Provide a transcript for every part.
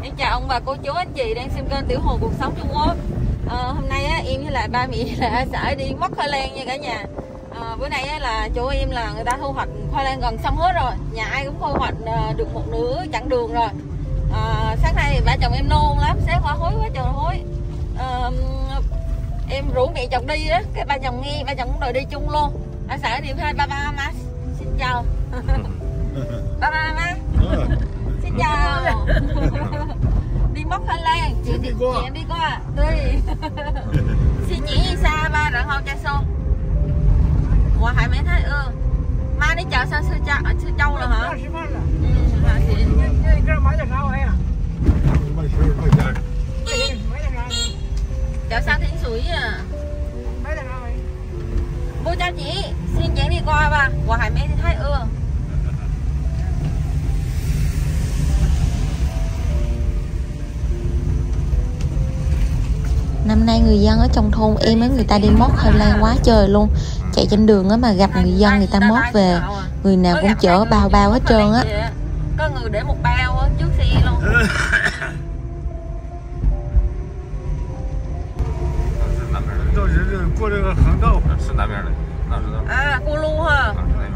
Em chào ông bà cô chú anh chị đang xem kênh Tiểu Hồ Cuộc Sống Trung Quốc. Hôm nay á, em với lại ba mẹ là sẽ đi móc khoai lang nha cả nhà. Bữa nay á, là chỗ em là người ta thu hoạch khoai lang gần xong hết rồi, nhà ai cũng thu hoạch được một nửa chặng đường rồi. Sáng nay ba chồng em nôn lắm, sáng qua hối quá trời hối. Em rủ mẹ chồng đi đó, cái ba chồng nghe, ba chồng cũng đòi đi chung luôn. Sẽ đi hai ba má. Xin chào. Ba má. Xin chào. Đi móc khoai lang, chị đi qua. Đi. Xin chỉ xa ba rồi không cha xô. Ủa hai mấy thấy mai đi chợ sao sư Châu rồi hả? Chợ sao Thiên Suối à? Mua cho chị, xin chị đi qua ba. Ủa hai mấy thấy Năm nay người dân ở trong thôn em ấy, người ta đi móc khoai lang quá trời luôn. Chạy trên đường á mà gặp người dân người ta móc về, người nào cũng chở bao hết trơn á. Có người để một bao trước xe luôn. À, cô Lu hả?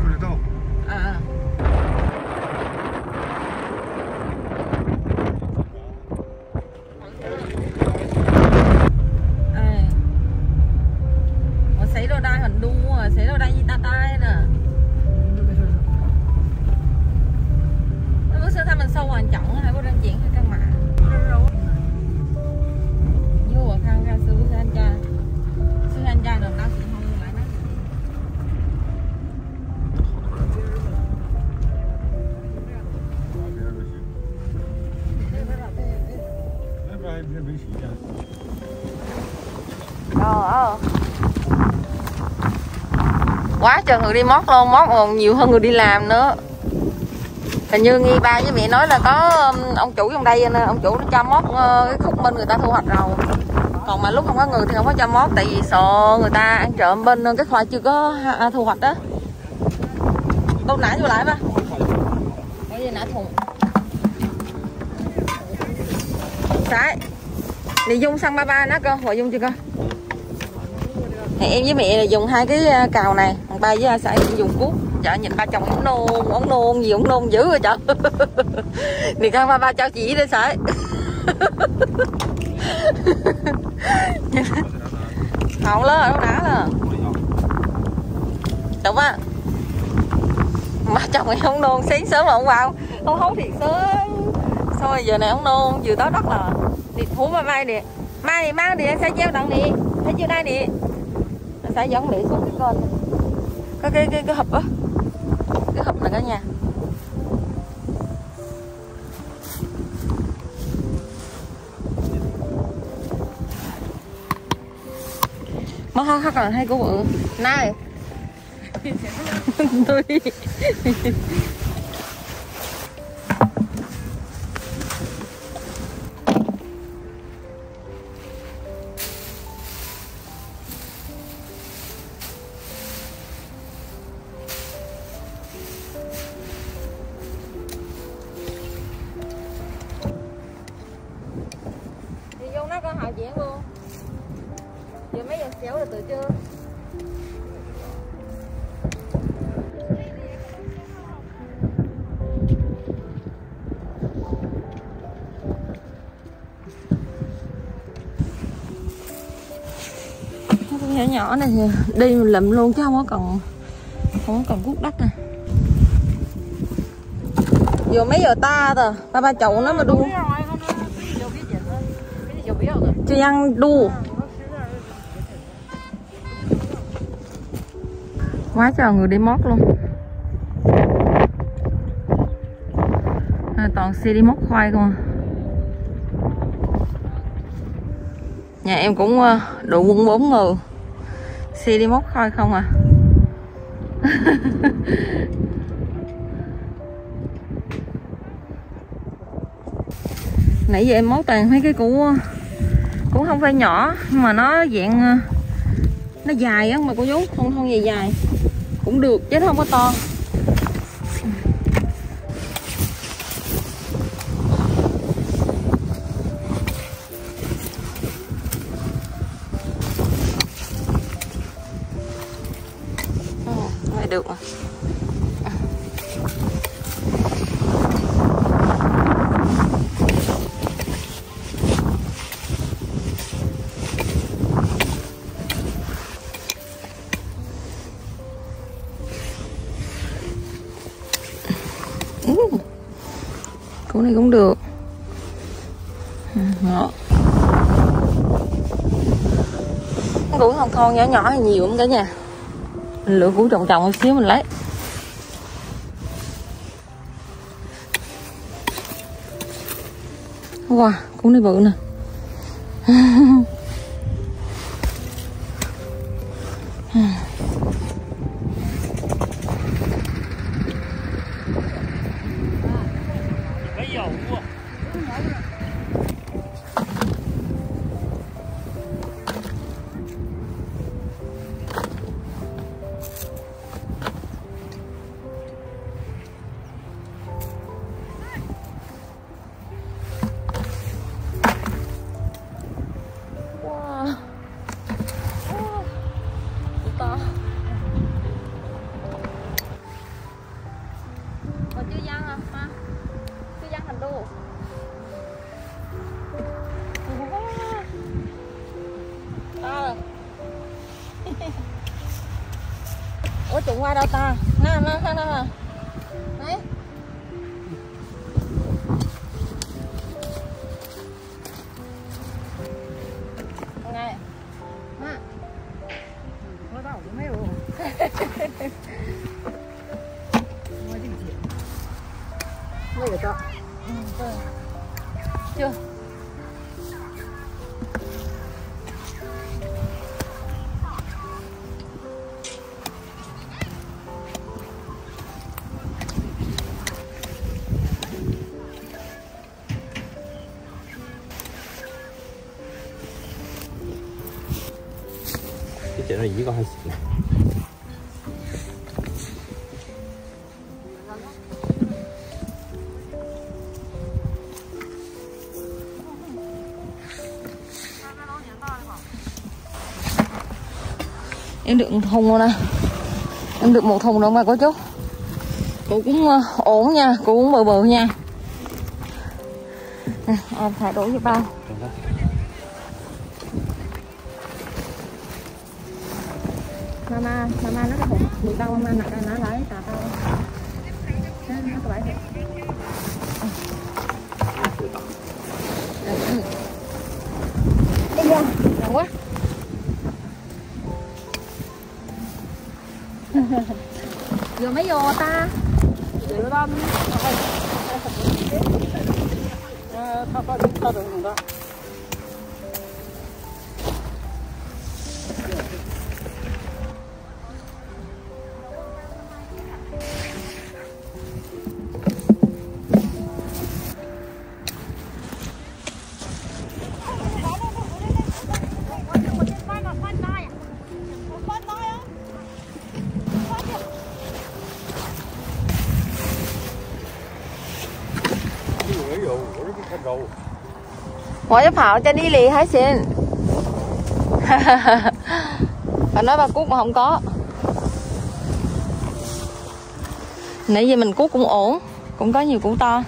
Xảy ra đây hình đu à, xảy ra đây như ta tay nè. Bữa xưa mình sâu hoàn trọng hay bữa đang chuyển hay căn mạng. Vô khang ra sư anh cha được tao sẽ không lại nó. Quá trời người đi móc luôn, móc còn nhiều hơn người đi làm nữa. Hình như nghe ba với mẹ nói là có ông chủ trong đây nên ông chủ nó cho móc cái khúc bên người ta thu hoạch rồi. Còn mà lúc không có người thì không có cho móc, tại vì sợ người ta ăn trộm bên cái khoai chưa có thu hoạch đó. Đâu nãy vô lại ba. Bây giờ nãy thùng. Đấy. Đi dung xăng ba nó cơ, hồi dung chưa cơ? Thì em với mẹ là dùng hai cái cào này, còn ba với xã dùng cuốc. Chợ nhìn ba chồng ông nôn gì, ông nôn dữ rồi chợ. Thì con ba cho chị đi xã. Không lớn rồi, đâu đá rồi. Đúng á. Ba chồng em không nôn, sáng sớm là ông vào. Ông hấu thiệt sớm. Xong rồi giờ này ông nôn, vừa tới đất là đi phú mai nè. Mai này mang đi, sẽ treo tặng nè. Thấy chưa đây nè. Sẽ dẫn mẹ xuống cái kênh. Có cái hộp á. Cái hộp này cả nhà. Mất hết rồi, hay cô bự. Này. Tôi đi. Con hỏi chuyện luôn. Giờ mấy giờ xéo rồi tự chưa? Con nhỏ nhỏ này thì đi lụm luôn chứ không có cần cuốc đất nè. Giờ mấy giờ ta rồi, ba chậu nó mà đu. Chị ăn đu. Quá trời người đi móc luôn. Toàn xe đi móc khoai không à. Nhà em cũng đủ quân 4 người. Xe đi móc khoai không à. Nãy giờ em móc toàn mấy cái cũng không phải nhỏ mà nó dạng nó dài á mà cô chú, không dài cũng được chứ không có to. được mà. Củ này cũng được. Ngọt. Củ thon thon nhỏ nhỏ hay nhiều không cả nhà. Mình lựa củ trồng trồng một xíu mình lấy. Wow, củ này bự nè. Ủa trụng qua đâu ta? Nè. Đấy. Ngay. Nè. Nó đâu cũng mấy rồi. Mấy rồi cho. Chưa. Chị nói gì có hay xịn. Em được một thùng rồi nè. Em được một thùng rồi mà cô chú. Củ cũng ổn nha, củ cũng bự bự nha. Nè, em thả đổ vô bao. Mama nó cái hộp được đâu mama nó lấy tao nó có bãi thiệt. Đi vô, ngon quá. Vừa mới vô ta. Vừa bơm. Tao được đó. Bỏ cho Phạo cho đi liền hả xin. Bà nói bà cuốc mà không có. Nãy giờ mình cuốc cũng ổn, cũng có nhiều củ to.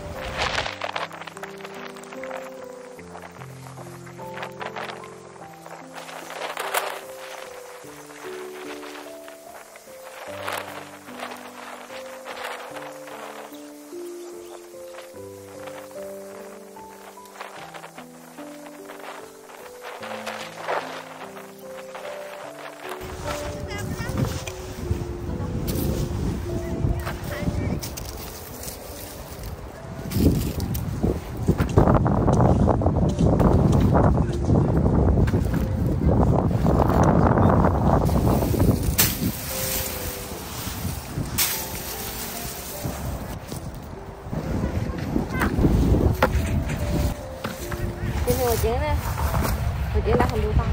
Hồi chuyện nè, hồi chuyện đã không đủ to.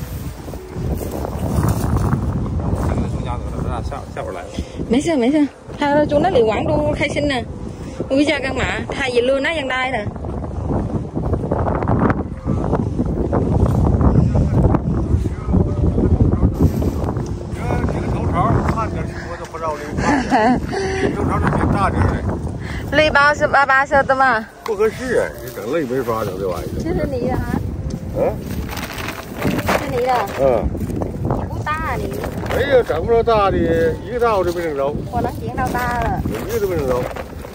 Mấy giờ? Thôi chú nó liền quảng đu khai sinh nè. Ui cha căn mà thay gì lưa nó dân đai nè.累八色的嘛？ 不合适啊，你整累没法整这玩意儿。 这是你的哈？是你的？不大啊你？ 哎呀，整不着大的，一个大我都没整着。 我能捡到大了。 一个都没整着。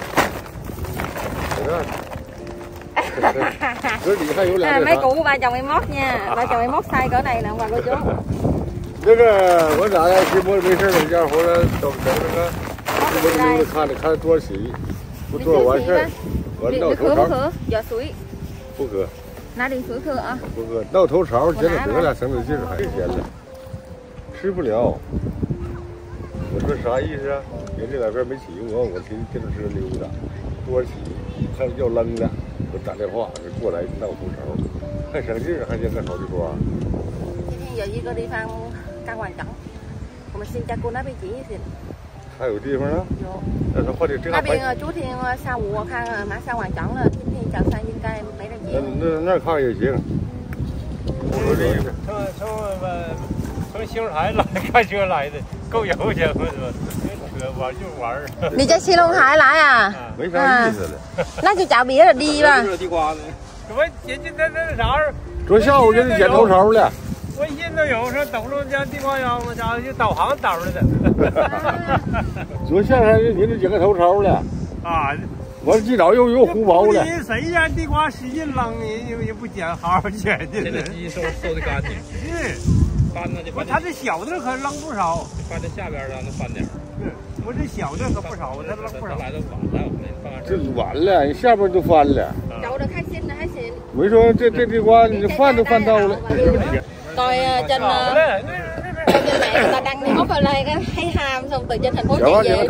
这里还有俩。 mấy củ của ba chồng em mót nha, ba chồng em mót size cỡ này nè ông bà cô chú. 那个我俩呀，期末没事在家回来整那个，我看多洗，不做完事，我闹头槽。 Giờ suối. 不喝。 拿点水喝啊。 不喝，闹头槽，觉得得了，省点劲儿，还是闲了，吃不了。我说啥意思啊？人这两边没起我天天吃溜达，多起，看要扔的，我打电话过来闹头槽，还省劲儿，还像个好地瓜。 Giờ đi có đi phan căn hoàn chẩn, mình xin cha cô nói với chị thì. 还有地方呢？有。那他或者这。 那边昨天下午我看马上完整了，今天早上应该没人接。 那看也行。我说这意思。 从兴海来开车来的，够油去，我说车玩就玩。 你在西龙海来啊？ 没啥意思了。 那就找别的地吧。 地瓜呢？怎么人家那啥？ 昨下午给你捡头槽了。 微信都有说抖路家地瓜秧子家就导航导着的。 昨下还给你捡个头槽了啊！ 我记早又胡包了。 谁家地瓜使劲扔，人也不捡，好好捡去。这个鸡收的干净。是，翻呢就翻。它这小的可扔不少。翻在下边让它翻点。是，我这小的可不少，我这扔不少。来的晚了， 这晚了，你下边都翻了。 找着开心了还行。 我说这地瓜你翻都翻到了。 Coi trên mẹ người ta đăng đi móc ở đây cái thấy ham xong từ trên thành phố chạy về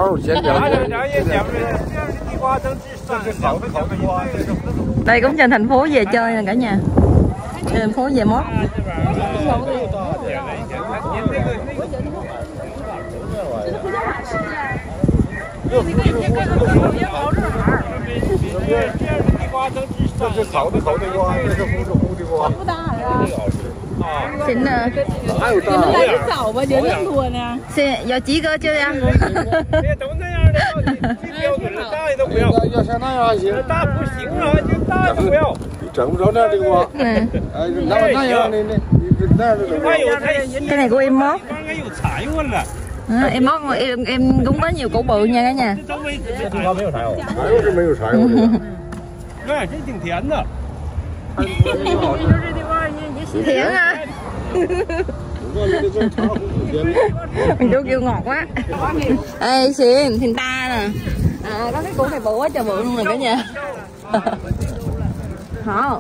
đây cũng trên thành phố về chơi nè cả nhà, trên thành phố về mót. Xịn nè. Nó lấy cái khẩu mà đến ăn thua nè. Giờ chỉ cơ chưa ăn. 要像那样行， 大不行啊，就大不要。 整不着那地瓜。哎，那样的那样的整不着。 Cái này của em mót. Em mót em cũng có nhiều củ bự nha cả nhà. 地瓜没有柴火，柴火是没有柴火的。 哎，这挺甜的。 Thiện hả? Chú kêu ngọt quá. Ê xịn, thìn ta nè. À, có cái củ này bự quá trời bự luôn rồi cả nhà. Hả?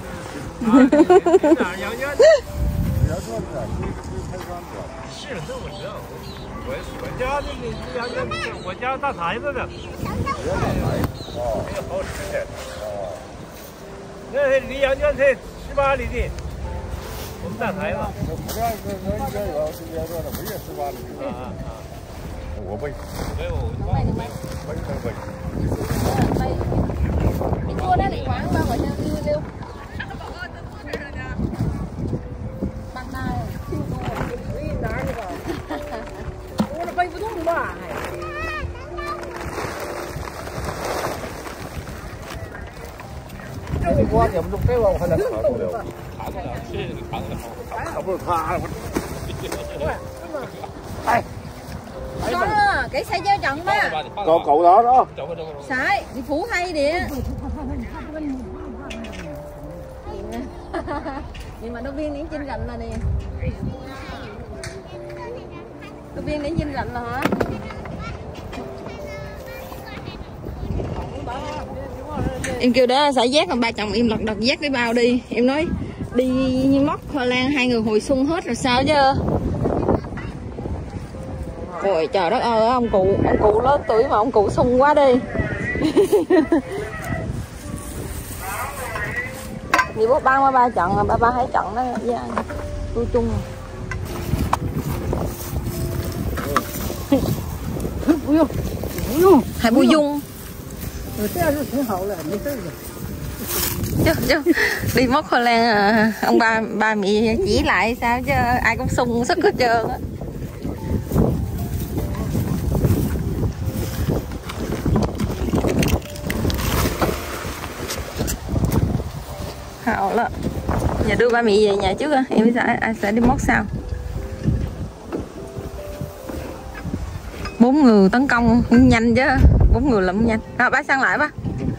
我家大台子的。好吃的。那是离羊圈才18里地。 我们大台子， 不是18里地啊！我背， 你mua nó liền quảng bao rồi sao đi liêu. Bằng này. Nó bay不动吧？ 这地瓜捡不动，这玩意我还能扛得了。扛不了它，我。哎。 Có, cái xay dao chọn ba. Cậu đó đó. Sải, đi phủ hay điện. Nhưng mà nó viên đến trên rạnh là nè. Nó viên đến trên rạnh là hả? Em kêu đó xả giác, còn ba chồng em lật đật giác cái bao đi. Em nói đi như móc khoai lang hai người hồi xuân hết rồi sao chứ. Ôi trời đất ơi, ông cụ lớn tuổi mà ông cụ sung quá đi. Vì bố ba trận mà ba hai trận đó với anh tôi chung. 不用，不用， Hải bù dung. 这样是挺好的，没事的。 Chứ đi móc khoai lang à, ông ba mẹ chỉ lại sao chứ ai cũng sung sức hết trơn á. Hảo lắm. Giờ đưa ba mẹ về nhà trước á, em sẽ đi móc sau. 4 người tấn công nhanh chứ, 4 người lụm nhanh. Rồi bác sang lại bác.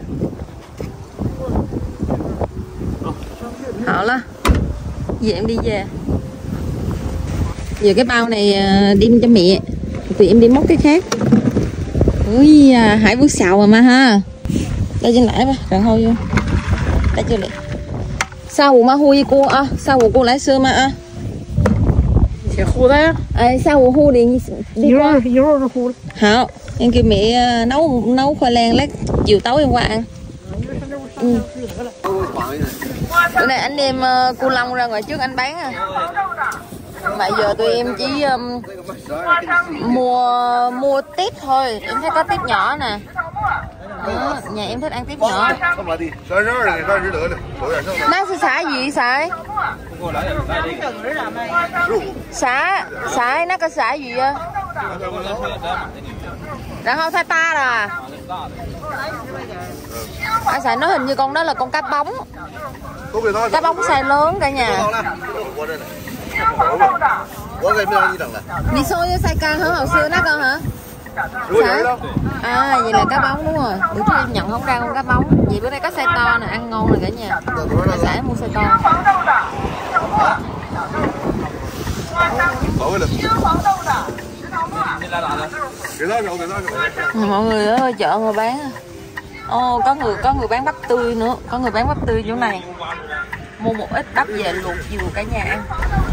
Hảo lắm. Giờ em đi về. Giờ cái bao này đem cho mẹ, tụi em đi móc cái khác. Ui, Hải bước xào mà ha. Đây trên lại ba, rồi thôi vô. Đây chưa lại. Sao mà hui cô à? Sao cô lái xe mà à? 挺糊的呀， Sao hu đi 一会儿是糊的。 Hảo, em kêu mẹ nấu khoai lang lát chiều tối em qua ăn. Bữa nay anh đem cu long ra ngoài trước anh bán à. Mà giờ tụi em chỉ mua tiếp thôi. Em thấy có tiếp nhỏ nè. Đó, nhà em thích ăn tiếp nhỏ. Má sẽ xả gì xả? Xả nó có xả gì á? Rồi không thay ta rồi. Anh xài nó hình như con đó là con cá bóng. Cá bóng size lớn cả nhà. Mì xôi với size cao hả? Hồi xưa nó con hả? Hả? À vậy là cá bóng đúng rồi. Bữa trước em nhận không ra con cá bóng. Vậy bữa nay có size to nè, ăn ngon rồi cả nhà. Mà xài mua size to. Mọi người ở chợ người bán. Ồ, có người bán bắp tươi nữa, có người bán bắp tươi chỗ này. Mua một ít bắp về luộc chiều cả nhà ăn.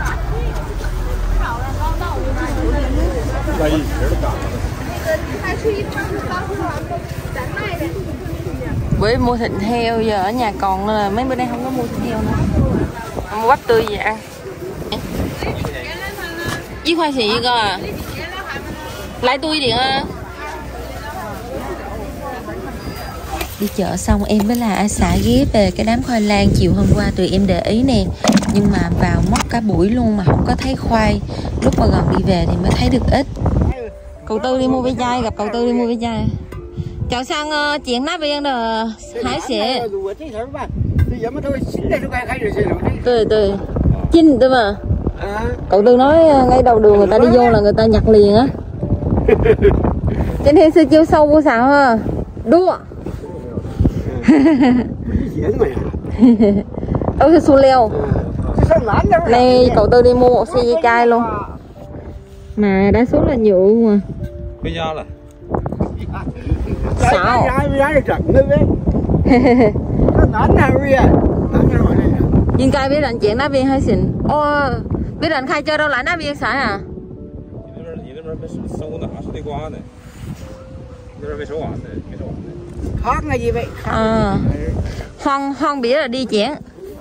Bữa mua thịt heo, giờ ở nhà còn nên là mấy bữa nay không có mua thịt heo nữa. Mua bắp tươi về ăn. Với khoai xì cơ à? Lại tươi điện à? Đi chợ xong em với là xã ghé về cái đám khoai lang chiều hôm qua tụi em để ý nè. Nhưng mà vào móc cả buổi luôn mà không có thấy khoai. Lúc mà gần đi về thì mới thấy được ít. Cậu Tư đi mua ve chai, gặp cậu Tư đi mua ve chai. Chào sang chuyện nát viên rồi Hải sẽ. Tươi Chinh tư mà. Cậu Tư nói ngay đầu đường người ta đi vô là người ta nhặt liền á. Trên thiên sư chiêu sâu vô sao ha. Đua. Đâu thì su leo. Này cậu Tư đi mua một xe ve chai luôn. Mà đa số là nhựa mà. Bây giờ là Sao? Nhưng cai biết rằng chuyện ná viên hay xịn. Ô, biết rằng khai chơi đâu lại ná viên xài à? Khác là gì vậy? Hoang biết là đi chén.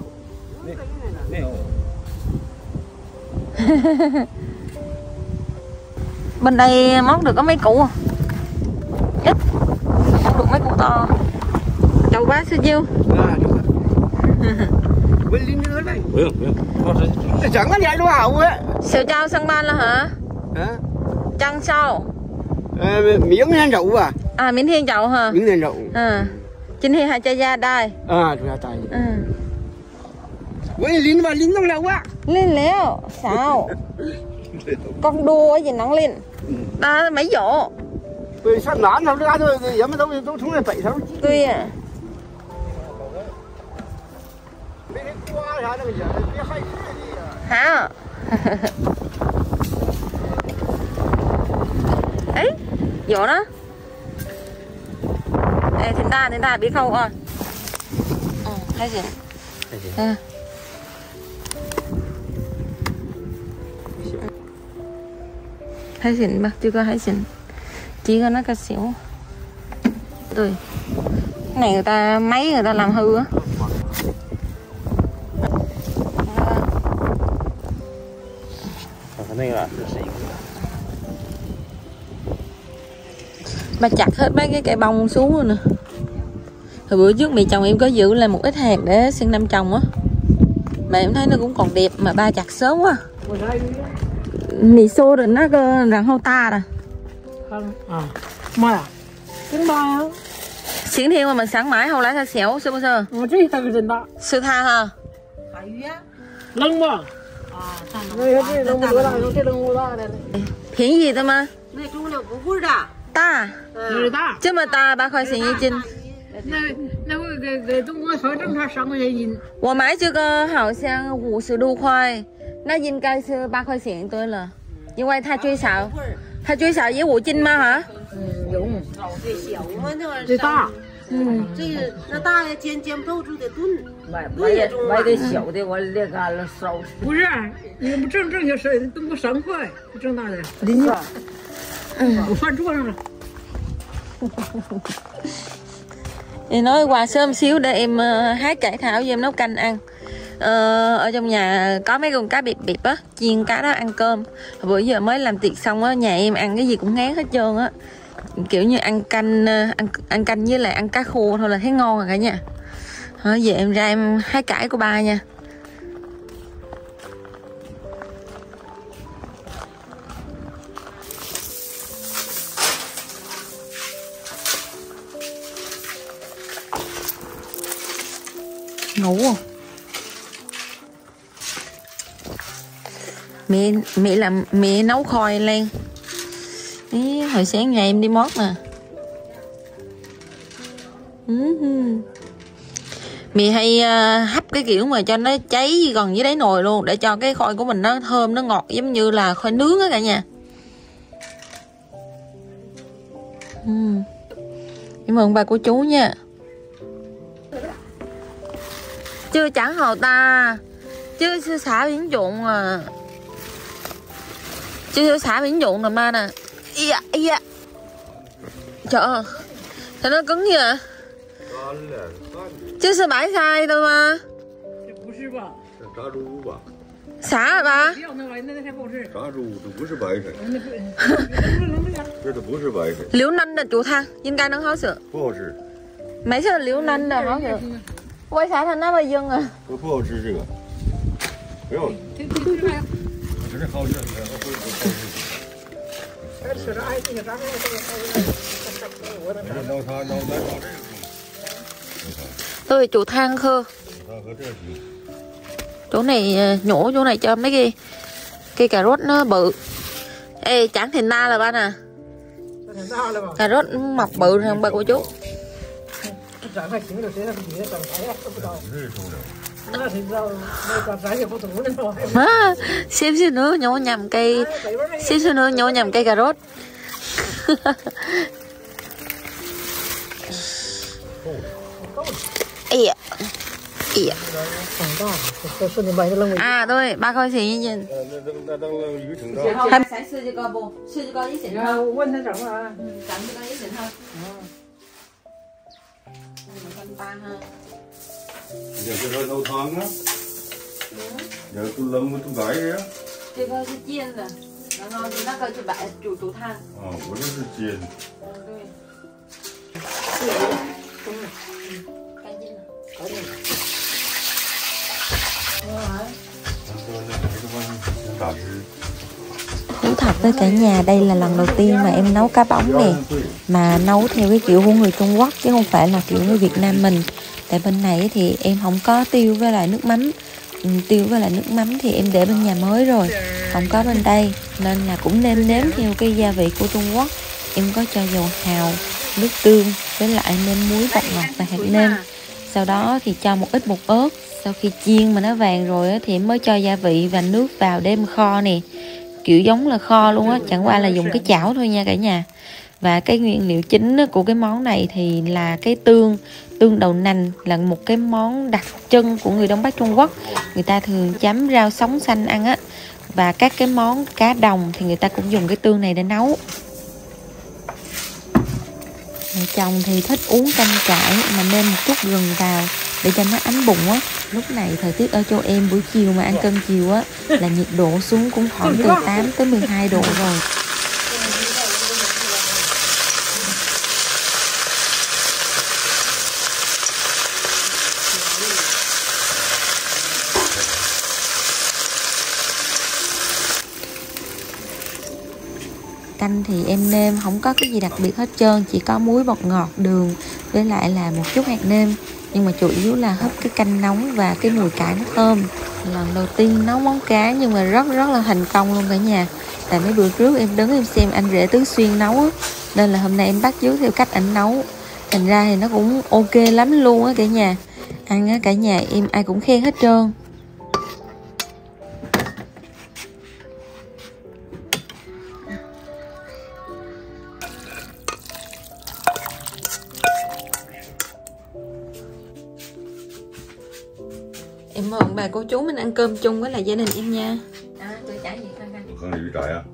Bên đây móc được có mấy củ à? Ít. Móc được mấy củ to. Chầu bá sao nhiêu? Chẳng có vậy luôn hậu á. Sầu trao sân ban là hả? Chân sau. Miếng hen rượu à? À miếng thiên chậu hả? Miếng hen rượu. Chính thiên hai chai da đây. Chúng ta tay. Với lính vào lính trong đâu quá. Lên léo. Sao? Con đua gì nắng lên. Ta mấy dỗ. Tôi sắp nán đâu ra thôi, giờ mới đâu tôi xuống là tẩy thôi. Tuy à. Hả? Ấy, dỗ đó. Ê, thiên ta biết không à? Hay gì? Hay xịn mà, chưa có hay xịn. Chỉ có nó cá xỉu. Tươi. Cái này người ta máy người ta làm hư á. Bà chặt hết mấy cái cây bông xuống rồi nè. Hồi bữa trước mẹ chồng em có giữ lại một ít hạt để sang năm trồng á, mà em thấy nó cũng còn đẹp mà ba chặt sớm quá. Mì xô rồi nó rằng hô ta rồi. 뭐야? 정말요? Xuyến thiên mà mình sáng mãi hầu lá ra xéo sư bơ sơ. 어제 다 그랬나? Sư tha ha. 렁마. 네, 렁무다. Phiến gì thôi mà. này trung là cũng vui đã Ta. 그러다. Chứ mà ta 3 块钱一斤。 那个中国小政他3块钱一斤。 我买这个好像56块，那应该是8块钱对了，因为它最少也5斤嘛哈。 有。 最小嘛那玩意最大。 这个那大的煎不透就得炖， 买点小的，我那个烧。 不是，你们正些是都给我3块，正大的。我放桌上了。 Thì nói qua sớm xíu để em hái cải thảo cho em nấu canh ăn. Ở trong nhà có mấy con cá bịp bịp á, chiên cá đó ăn cơm. Bữa giờ mới làm tiệc xong á, nhà em ăn cái gì cũng ngán hết trơn á. Kiểu như ăn canh với lại ăn cá khô thôi là thấy ngon rồi cả nhà. Giờ em ra em hái cải của ba nha. Ngủ không? Mẹ nấu khoai lên. Ý, hồi sáng ngày em đi mót nè. Mẹ hay hấp cái kiểu mà cho nó cháy gần dưới đáy nồi luôn, để cho cái khoai của mình nó thơm, nó ngọt giống như là khoai nướng á cả nhà. Cảm ơn ba của chú nha. Chưa chẳng hồ ta. Chưa sư xã biển dụng à. Chưa xã biển dụng nè ma nè. Iya. Trời ơi. Sao nó cứng vậy? Chứ sao bãi sai đâu mà. Xả hả ba? Liễu nanh là chủ tha, nhưng cái nó khó sửa. Mấy sao liễu nanh là khó sửa. Quay xả thành nó bây giờ à? 不好吃这个，不要。这好吃， Tôi chủ than khơ. Chỗ này nhổ chỗ này cho mấy cây cà rốt nó bự. Ê chẳng thìn na là ba nè. Cà rốt mọc bự hơn ba của chú. Xíu nữa nhổ nhầm cây. Xíu nữa nhổ nhầm cây cà rốt. Ây à tôi 3 块钱一斤。还才吃这个不？吃这个一斤哈？ 问他整啊。 整这个一斤哈。1,300ha. Giờ cho nấu thang á. Giờ tôi lâm với tôi gái á. Chưa có cái chiên rồi. Nó ngon thì nó coi cho bạn chủ than. Bữa đó tôi chiên. Thú thật với cả nhà, đây là lần đầu tiên mà em nấu cá bóng nè, mà nấu theo cái kiểu của người Trung Quốc chứ không phải là kiểu người Việt Nam mình. Tại bên này thì em không có tiêu với lại nước mắm. Tiêu với lại nước mắm thì em để bên nhà mới rồi, không có bên đây, nên là cũng nêm theo cái gia vị của Trung Quốc. Em có cho dầu hào, nước tương với lại nêm muối, bột ngọt và hạt nêm. Sau đó thì cho một ít bột ớt. Sau khi chiên mà nó vàng rồi thì em mới cho gia vị và nước vào để em kho nè. Kiểu giống là kho luôn á, chẳng qua là dùng cái chảo thôi nha cả nhà. Và cái nguyên liệu chính của cái món này thì là cái tương đậu nành, là một cái món đặc trưng của người Đông Bắc Trung Quốc. Người ta thường chấm rau sống xanh ăn á. Và các cái món cá đồng thì người ta cũng dùng cái tương này để nấu. Mẹ chồng thì thích uống canh cải mà nêm một chút gừng vào để cho nó ấm bụng á. Lúc này thời tiết ở châu em buổi chiều mà ăn cơm chiều á là nhiệt độ xuống cũng khoảng từ 8 tới 12 độ rồi. canh thì em nêm không có cái gì đặc biệt hết trơn, chỉ có muối, bột ngọt, đường với lại là một chút hạt nêm. Nhưng mà chủ yếu là hấp cái canh nóng và cái mùi cải nó thơm. Lần đầu tiên nấu món cá nhưng mà rất là thành công luôn cả nhà. Tại mấy bữa trước em đứng em xem anh rể Tứ Xuyên nấu á, nên là hôm nay em bắt chước theo cách ảnh nấu. Thành ra thì nó cũng ok lắm luôn á cả nhà. Ăn á cả nhà em ai cũng khen hết trơn. Em mời bà cô chú mình ăn cơm chung với lại gia đình em nha. Tôi trả gì khăn khăn. Con này trái à?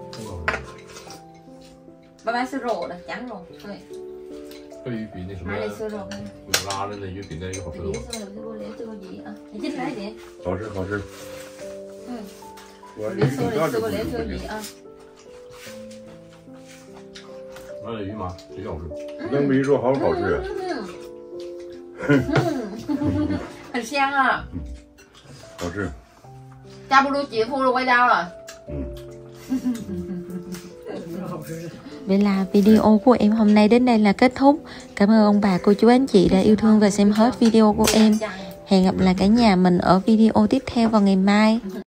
Ba sữa肉的，羊肉，对。 这鱼比那什么买的sữa肉， 有拉的那鱼比那个好吃多。 这个鱼啊，你进来一点。 好吃好吃。 嗯。 我别说了，这个连这个鱼啊。 那这鱼嘛，真好吃。 能没说好不好吃？ 很香啊。 好吃。 家不如姐夫的味道了。Vậy là video của em hôm nay đến đây là kết thúc. Cảm ơn ông bà, cô chú, anh chị đã yêu thương và xem hết video của em. Hẹn gặp lại cả nhà mình ở video tiếp theo vào ngày mai.